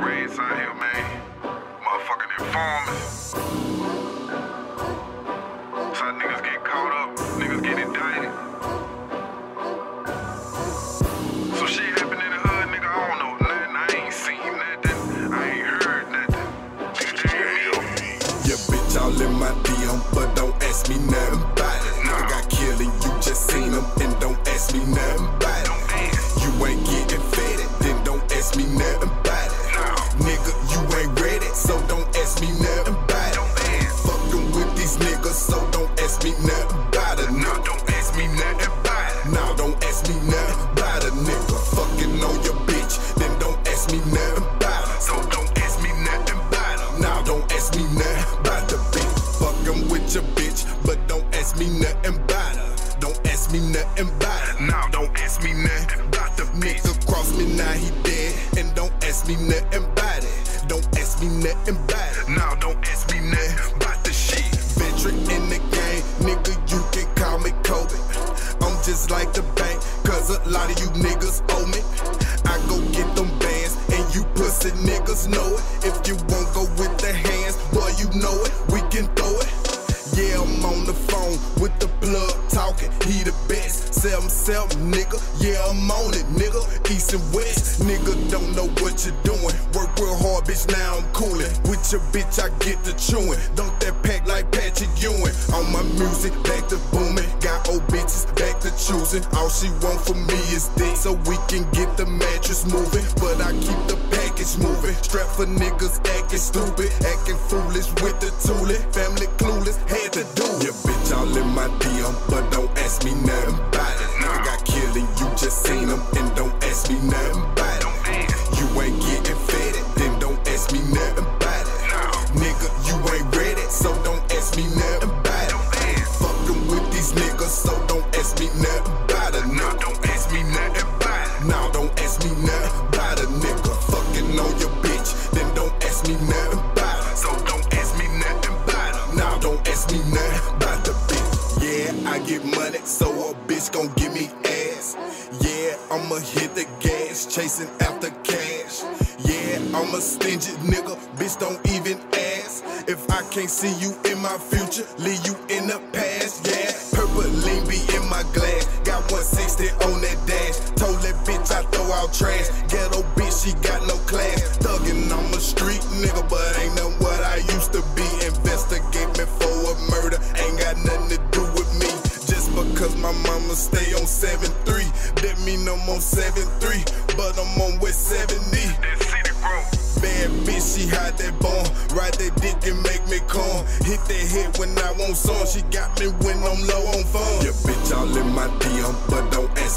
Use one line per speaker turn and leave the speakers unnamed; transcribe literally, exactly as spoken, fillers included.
rats out here, man. Motherfucking informants. So niggas get caught up, niggas get indicted. So shit happen in the hood, nigga, I don't know nothing. I ain't seen nothing, I ain't heard nothing. Nigga, damn.
Your bitch all in my D M, but don't ask me nothing about it. Nigga got killed and you just seen him, and don't ask me nothing about it. You ain't getting fed, then don't ask me nothing about it. Nigga, you ain't ready, so don't ask me nothing about it. Fucking with these niggas, so don't ask me nothing about it. No, don't ask me nothing about it. No, don't ask me nothing about it, nigga. Fucking on your bitch, then don't ask me nothing about it. So don't ask me nothing about it. No, don't ask me nothing about the bitch. Fucking with your bitch, but don't ask me nothing about her. Don't ask me nothing about it. No, don't ask me nothing about the bitch. Nigga cross me, now he dead, and don't ask me nothing about it. Don't ask me nothing about it. No, don't ask me nothing about the shit. Veteran in the game, nigga, you can call me Kobe. I'm just like the bank, cause a lot of you niggas owe me. I go get them bands, and you pussy niggas know it. If you won't go with the hands, boy, you know it, we can throw it. Yeah, I'm on the phone with the plug talking, he the best. Seven seven, nigga, yeah, I'm on it, nigga. East and west, nigga, don't know what you're doing. Work real hard, bitch, now I'm coolin'. With your bitch, I get the chewing. Dunk that pack like Patrick Ewing. On my music, back to booming. Got old bitches, back to choosing. All she want from me is dick, so we can get the mattress moving. But I keep the package moving. Strap for niggas acting stupid, acting foolish with the tooling. Family clueless, had to do it. Your bitch all in my D M, but don't ask me nothing about it. Nigga got killed and you just seen him, and don't ask me nothing about it. You ain't getting fed, then don't ask me nothing about it. Nigga, you ain't ready, so don't ask me nothing about it. Fucking with these niggas, so don't ask me nothing about it. No, don't ask me nothing about it. No, don't ask me nothing about it, nigga. Fucking on your bitch, then don't ask me nothing about it. So don't ask me nothing about it. No, don't ask me nothing about the bitch. Yeah, I get money, so a bitch gon' give me ass. Yeah, I'ma hit the gas, chasing after cash. Yeah, I'm a stingy nigga, bitch, don't even ask. If I can't see you in my future, leave you in the past, yeah. Purple lean be in my glass, got one sixty on that dash. Told that bitch I throw out trash, ghetto bitch, she got no class. Thuggin', I'm a street nigga, but ain't know what I used to be. Investigate me for a murder, ain't got nothing to do with me. Just because my mama stay on seven three, that mean I'm on seven three, but I'm on West seventy. Bad bitch, she hide that bone, ride that dick and make me calm. Hit that head when I want some, she got me when I'm low on phone. Your bitch all in my D M, but don't ask